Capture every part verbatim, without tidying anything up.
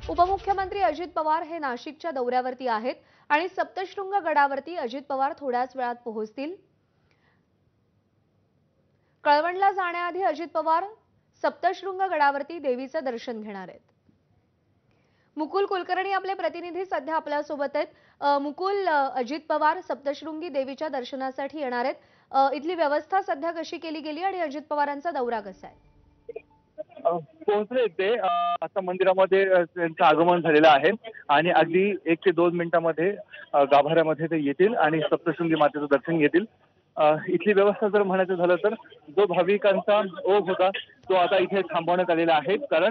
उपमुख्यमंत्री अजित पवार हे नाशिकच्या दौऱ्यावरती आहेत आणि सप्तशृंग गडावरती अजित पवार थोड्याच वेळात पोहोचतील। कळवणला जाण्याआधी अजित पवार सप्तशृंग गडावरती देवीचे दर्शन घेणार आहेत। मुकुल कुलकर्णी आपले प्रतिनिधी सध्या आपल्या सोबत आहेत। मुकुल, अजित पवार सप्तशृंगी देवीच्या दर्शनासाठी येणार आहेत। इथली व्यवस्था सध्या कशी केली गेली आणि अजित पवारांचा दौरा कसा आहे? पोहोचले ते आता मंदिरामध्ये त्यांचं आगमन झालेलं आहे आणि अगदी एक ते दोन मिनिटांमध्ये गाभाऱ्यामध्ये ते येतील आणि सप्तशृंगी मातेचं दर्शन घेतील। इथली व्यवस्था जर म्हणायचं झालं तर जो भाविकांचा ओघ होता तो आता इथे थांबवण्यात आलेला आहे, कारण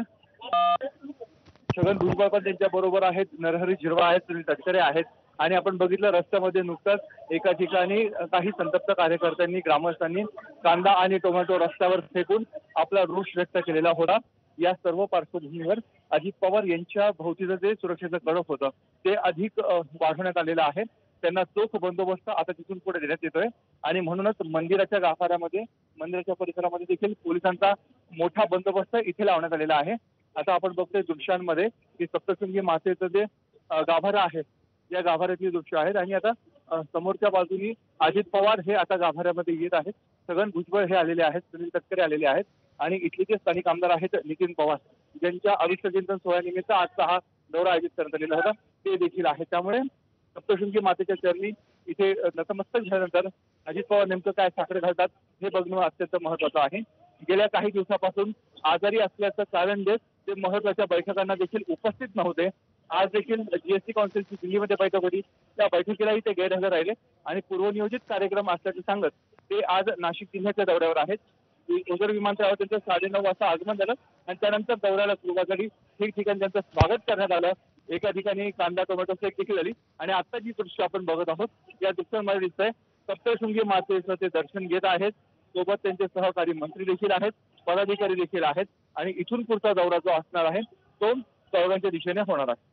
छगन भुजबळ पण त्यांच्या बरोबर आहेत, नरहरी झिरवाळ आहेत, सुनील तटकरे आहेत आणि आपण बघितलं रस्त्यामध्ये नुकताच एका ठिकाणी काही संतप्त कार्यकर्त्यांनी ग्रामस्थांनी कांदा आणि टोमॅटो रस्त्यावर फेकून आपला रोष व्यक्त केलेला होता। या सर्व पार्श्वभूमीवर अजित पवार यांच्या भोवतीचं जे सुरक्षेचं कळप होतं ते अधिक वाढवण्यात आलेलं आहे। त्यांना चोख बंदोबस्त आता तिथून पुढे देण्यात येतोय आणि म्हणूनच मंदिराच्या गाभाऱ्यामध्ये मंदिराच्या परिसरामध्ये देखील पोलिसांचा मोठा बंदोबस्त इथे लावण्यात आलेला आहे। आता आपण बघतोय दृश्यांमध्ये की सप्तशृंगी मातेचं जे गाभारा आहे या गाभाऱ्यातली दृश्य आहेत आणि आता समोरच्या बाजूनी अजित पवार हे आता गाभाऱ्यामध्ये येत आहेत, छगन भुजबळ हे आलेले आहेत, सुनील तटकरे आलेले आहेत आणि इथले जे स्थानिक आमदार आहेत नितीन पवार ज्यांच्या आयुष्य चिंतन सोहळ्यानिमित्त आजचा हा दौरा आयोजित करण्यात आलेला होता ते देखील आहे। त्यामुळे सप्तशृंगी मातेच्या चरणी इथे नतमस्तक झाल्यानंतर अजित पवार नेमकं काय साकडे घालतात हे बघणं अत्यंत महत्वाचं आहे। गेल्या काही दिवसापासून आजारी असल्याचं कारण देत ते महत्वाच्या बैठकांना देखील उपस्थित नव्हते। आज देखील जीएसटी काउन्सिलची दिल्लीमध्ये बैठक होती, त्या बैठकीलाही ते गैरहजर राहिले आणि पूर्वनियोजित कार्यक्रम असल्याचे सांगत ते आज नाशिक जिल्ह्याच्या दौऱ्यावर आहेत। ओझर विमानतळावर त्यांचं साडेनऊ वाजता आगमन झालं आणि त्यानंतर दौऱ्याला सुरुवात झाली। ठिकठिकाणी त्यांचं स्वागत करण्यात आलं, एका ठिकाणी कांदा टोमॅटो फेक देखील झाली आणि आता जी दृश्य आपण बघत आहोत या दृश्यांमध्ये दिसतंय सप्तशृंगी मातेचं ते दर्शन घेत आहेत, सोबत त्यांचे सहकारी मंत्री देखील आहेत, पदाधिकारी देखील आहेत आणि इथून पुढचा दौरा जो असणार आहे तो दौऱ्यांच्या दिशेने होणार आहे।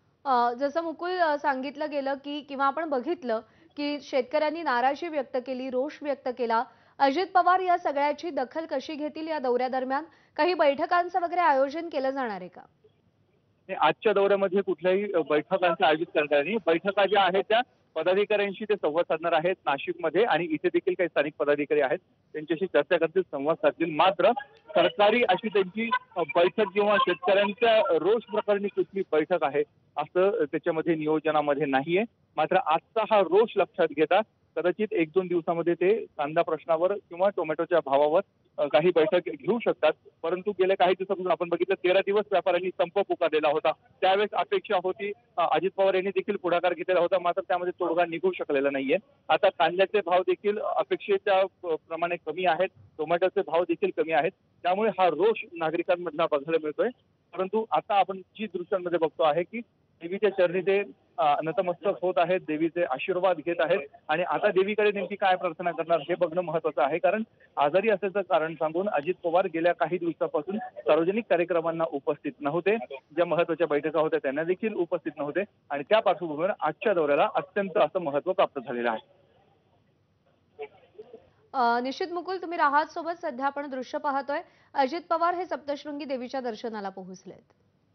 जसं मुकुल सांगितलं गेलं की किंवा आपण बघितलं की शेतकऱ्यांनी नाराजी व्यक्त केली, रोष व्यक्त केला, अजित पवार या सगळ्याची दखल कशी घेतील या दौऱ्यादरम्यान? काही बैठकांचं वगैरे आयोजन केलं जाणार आहे का? आजच्या दौऱ्यामध्ये कुठल्याही बैठकांचं आयोजित करणार नाही। बैठका ज्या आहेत त्या पदाधिकाऱ्यांशी ते संवाद साधणार आहेत नाशिकमध्ये आणि इथे देखील काही स्थानिक पदाधिकारी आहेत त्यांच्याशी चर्चा करतील, संवाद साधतील। मात्र सरकारी अशी त्यांची बैठक किंवा शेतकऱ्यांच्या रोष प्रकरणी कुठली बैठक आहे असं त्याच्यामध्ये नियोजनामध्ये नाहीये। मात्र आजचा हा रोष लक्षात घेता कदाचित एक दोन दिवसामध्ये ते कांदा प्रश्नावर किंवा टोमॅटोच्या भावावर काही बैठक घेऊ शकतात, परंतु गेल्या काही दिवसापासून आपण बघितलं तेरा दिवस व्यापाऱ्यांनी संप पुकारलेला होता। त्यावेळेस अपेक्षा होती अजित पवार यांनी देखील पुढाकार घेतलेला होता, मात्र त्यामध्ये तोडगा निघू शकलेला नाहीये। आता कांद्याचे भाव देखील अपेक्षेच्या प्रमाणे कमी आहेत, टोमॅटोचे भाव देखील कमी आहेत, त्यामुळे हा रोष नागरिकांमधला बघायला मिळतोय। परंतु आता आपण जी दृश्यांमध्ये बघतो आहे की देवीच्या चरणी ते नतमस्तक होत आहेत, देवीचे आशीर्वाद घेत आहेत आणि आता देवीकडे नेमकी काय प्रार्थना करणार हे बघणं महत्वाचं आहे, कारण आजारी असल्याचं कारण सांगून अजित पवार गेल्या काही दिवसापासून सार्वजनिक कार्यक्रमांना उपस्थित नव्हते, ज्या महत्वाच्या बैठका होत्या त्यांना देखील उपस्थित नव्हते आणि त्या पार्श्वभूमीवर आजच्या दौऱ्याला अत्यंत असं महत्व प्राप्त झालेलं आहे। निश्चित मुकुल, तुम्ही राहात सोबत सध्या आपण दृश्य पाहतोय, अजित पवार हे सप्तशृंगी देवीच्या दर्शनाला पोहोचलेत।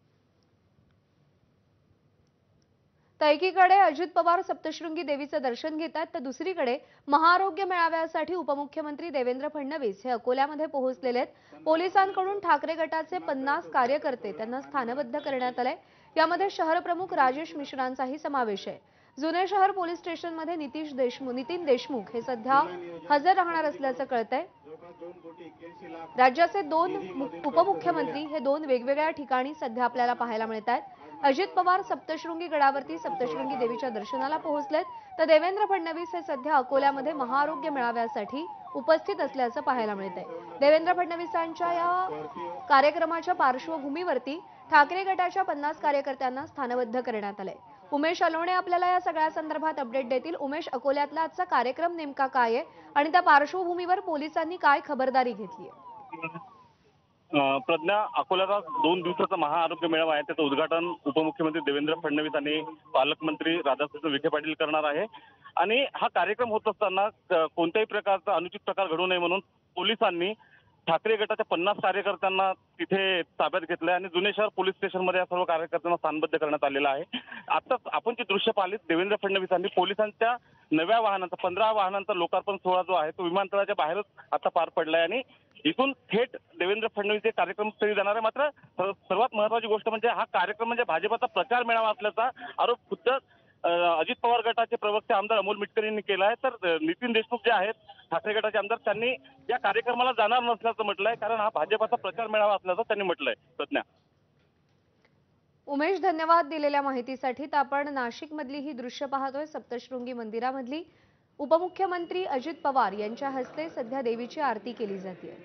तर एकीकडे अजित पवार सप्तशृंगी देवीचे दर्शन घेत आहेत तर दुसरीकडे महाआरोग्य मेळाव्यासाठी उपमुख्यमंत्री देवेंद्र फडणवीस हे अकोल्यामध्ये पोहोचलेले आहेत। पोलिसांकडून ठाकरे गटाचे पन्नास कार्यकर्ते त्यांना स्थानबद्ध करण्यात आले। यामध्ये शहर प्रमुख राजेश मिश्रांचाही समावेश आहे। जुने शहर पोलीस स्टेशनमध्ये नितीश देशमुख नितीन देशमुख हे सध्या हजर राहणार असल्याचं कळतंय। राज्याचे दोन उपमुख्यमंत्री हे दोन वेगवेगळ्या ठिकाणी सध्या आपल्याला पाहायला मिळत आहेत। अजित पवार सप्तशृंगी गडावरती सप्तशृंगी देवीच्या दर्शनाला पोहोचलेत तर देवेंद्र फडणवीस हे सध्या अकोल्यामध्ये महाआरोग्य मेळाव्यासाठी उपस्थित असल्याचं पाहायला मिळतंय। देवेंद्र फडणवीसांच्या या कार्यक्रमाच्या पार्श्वभूमीवरती ठाकरे गटाच्या पन्नास कार्यकर्त्यांना स्थानबद्ध करण्यात आले। उमेश अलोणे आपल्याला या सगळ्या संदर्भात अपडेट देतील। उमेश, अकोल्यातला आजचा कार्यक्रम नेमका काय आहे आणि त्या पार्श्वभूमीवर पोलिसांनी काय खबरदारी घेतली आहे? प्रज्ञा, अकोल्याचा दोन दिवसाचा महाआरोग्य मेळावा आहे त्याचं उद्घाटन उपमुख्यमंत्री देवेंद्र फडणवीस आणि पालकमंत्री राधाकृष्ण विखे पाटील करणार आहे आणि हा कार्यक्रम होत असताना कोणत्याही प्रकारचा अनुचित प्रकार घडू नये म्हणून पोलिसांनी ठाकरे गटाच्या पन्नास कार्यकर्त्यांना तिथे ताब्यात घेतलंय आणि जुने शहर पोलीस स्टेशनमध्ये या सर्व कार्यकर्त्यांना स्थानबद्ध करण्यात आलेलं आहे. आताच आपण जी दृश्य पाहिलीत, देवेंद्र फडणवीसांनी पोलिसांच्या नव्या वाहनांचा पंधरा वाहनांचा लोकार्पण सोहळा जो आहे तो विमानतळाच्या बाहेरच आता पार पडलाय आणि इथून थेट देवेंद्र फडणवीस हे कार्यक्रमस्थळी जाणार आहे. मात्र सर्वात महत्वाची गोष्ट म्हणजे हा कार्यक्रम म्हणजे भाजपचा प्रचार मेळावा असल्याचा आरोप खुद्द अजित पवार गटाचे प्रवक्ते आमदार अमोल मिटकर यांनी केला आहे. तर नितीन देशमुख जे आहेत ठाकरे गटाचे आमदार, त्यांनी या कार्यक्रमाला जाणार नसल्याचं म्हटलंय, कारण हा भाजपचा प्रचार मेळावा असल्याचं त्यांनी म्हटलंय. प्रज्ञा. उमेश, धन्यवाद दिलेल्या माहितीसाठी. तर आपण नाशिक मधली ही दृश्य पाहतोय, सप्तशृंगी मंदिरामधली. उपमुख्यमंत्री अजित पवार यांच्या हस्ते सध्या देवीची आरती केली जाते.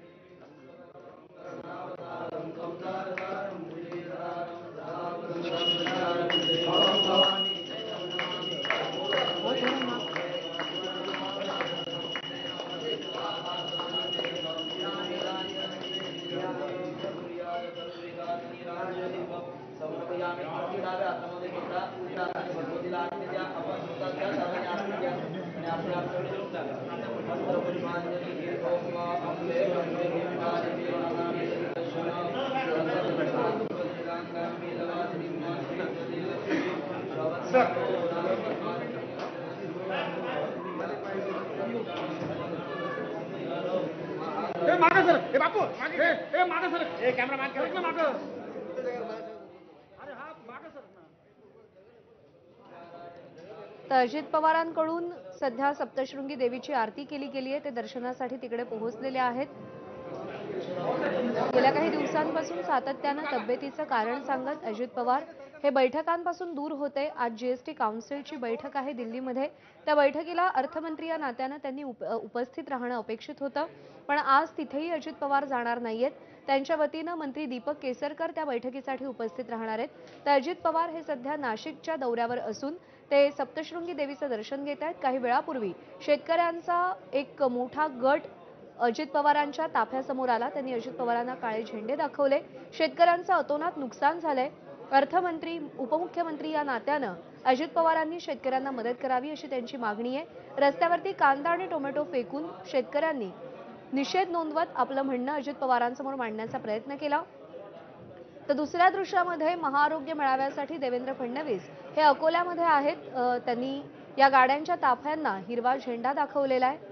तर अजित पवारांकडून सध्या सप्तशृंगी देवीची आरती केली गेली आहे. ते दर्शनासाठी तिकडे पोहोचलेले आहेत. गेल्या काही दिवसांपासून सातत्यानं तब्येतीचं कारण सांगत अजित पवार हे बैठकांपासून दूर होते. आज जीएसटी काउन्सिलची बैठक आहे दिल्लीमध्ये. त्या बैठकीला अर्थमंत्री या नात्यानं त्यांनी उप उपस्थित राहणं अपेक्षित होतं, पण आज तिथेही अजित पवार जाणार नाहीयेत. त्यांच्या वतीनं मंत्री दीपक केसरकर त्या बैठकीसाठी उपस्थित राहणार आहेत. तर अजित पवार हे सध्या नाशिकच्या दौऱ्यावर असून ते सप्तशृंगी देवीचं दर्शन घेत आहेत. काही वेळापूर्वी शेतकऱ्यांचा एक मोठा गट अजित पवारांच्या ताफ्यासमोर आला. त्यांनी अजित पवारांना काळे झेंडे दाखवले. शेतकऱ्यांचं अतोनात नुकसान झालंय. अर्थमंत्री, उपमुख्यमंत्री या नात्यानं अजित पवारांनी शेतकऱ्यांना मदत करावी अशी त्यांची मागणी आहे. रस्त्यावरती कांदा आणि टोमॅटो फेकून शेतकऱ्यांनी निषेध नोंदवत आपलं म्हणणं अजित पवारांसमोर मांडण्याचा प्रयत्न केला. तर दुसऱ्या दृश्यामध्ये महाआरोग्य मेळाव्यासाठी देवेंद्र फडणवीस हे अकोल्यामध्ये आहेत. त्यांनी या गाड्यांच्या ताफ्यांना हिरवा झेंडा दाखवलेला आहे.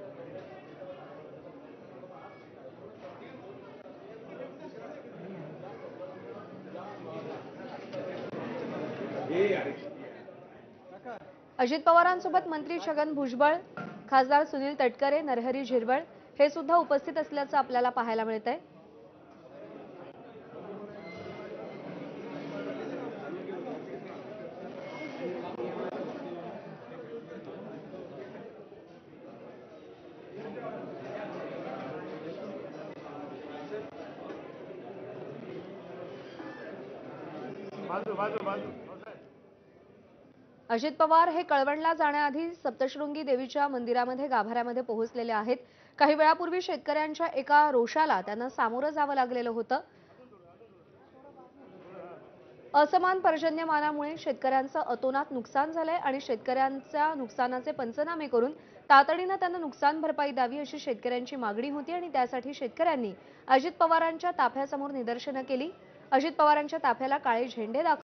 अजित पवारांसोबत मंत्री छगन भुजबळ, खासदार सुनील तटकरे, नरहरी झिरवळ हे सुद्धा उपस्थित असल्याचं आपल्याला पाहायला मिळतंय. अजित पवार हे कळवणला जाण्याआधी सप्तशृंगी देवीच्या मंदिरामध्ये गाभाऱ्यामध्ये पोहोचलेले आहेत. काही वेळापूर्वी शेतकऱ्यांच्या एका रोषाला त्यांना सामोरं जावं लागलेलं होतं. असमान पर्जन्यमानामुळे शेतकऱ्यांचं अतोनात नुकसान झालंय आणि शेतकऱ्यांच्या नुकसानाचे पंचनामे करून तातडीनं त्यांना नुकसान भरपाई द्यावी अशी शेतकऱ्यांची मागणी होती आणि त्यासाठी शेतकऱ्यांनी अजित पवारांच्या ताफ्यासमोर निदर्शनं केली. अजित पवारांच्या ताफ्याला काळे झेंडे दाखवले.